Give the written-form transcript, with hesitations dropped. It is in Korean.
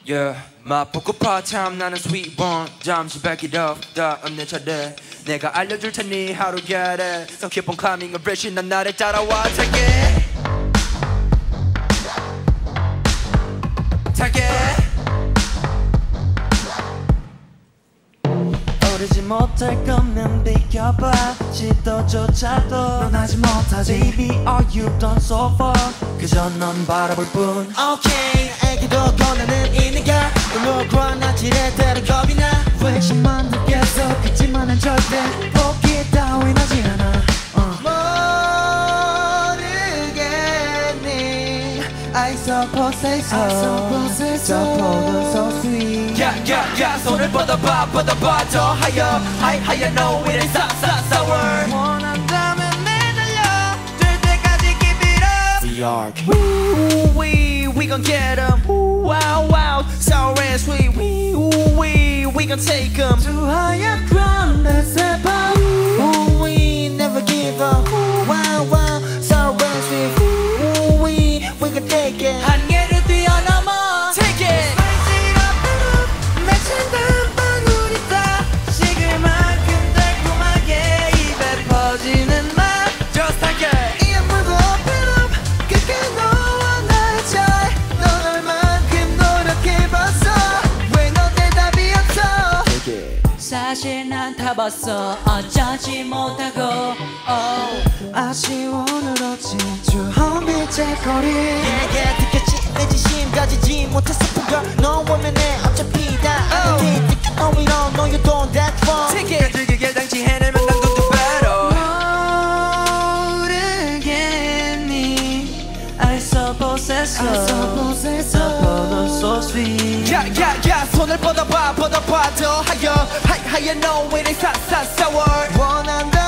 Yeah, 맛보고 part-time 나는 sweet one 잠시 back it up 다음 내 차례 내가 알려줄 테니 how to get it So keep on climbing a bridge 난 나를 따라와 take it take it 오르지 못할 거면 비켜봐 시도조차도 넌 하지 못하지 Baby are you done so far 그저 넌 바라볼 뿐 Okay 애기도 권한은 있는가 너무 권한질에 대한 겁이 나 왜지만 느껴서 그치만 난 절대 포기 따윈 하지 않아 모르겠니 I suppose so 저 폭은 so sweet Yeah yeah yeah 손을 뻗어봐 뻗어봐 더 higher higher no it ain't sour 원한다면 내달려 될 때까지 keep it up We are We gon' get 'em wow wow sour and sweet we gon' take 'em to higher ground let's step up we never give up wow wow sour and sweet we gon' take it 한계를 뛰어넘어 take it 맺힌 방울이 다 식을 만큼 달콤하게 입에 퍼지는 맛 Just like it 이 물고 open up 끝까지 너와 나의 차이 넌 얼만큼 노력해봤어 왜 너 대답이 없어 사실 난 다 봤어 어쩌지 못하고 아쉬워 늘어진 주황빛의 거리 느꼈지 내 진심 가지지 못했어 그걸 너 원면에 어차피 다 아는데 Think you know it all No you don't that's wrong 가지기에 당치해내면 난 gon' do better 모르겠니 I suppose so so sweet Yeah yeah yeah 손을 뻗어봐 더 higher higher no it ain't sour 원한다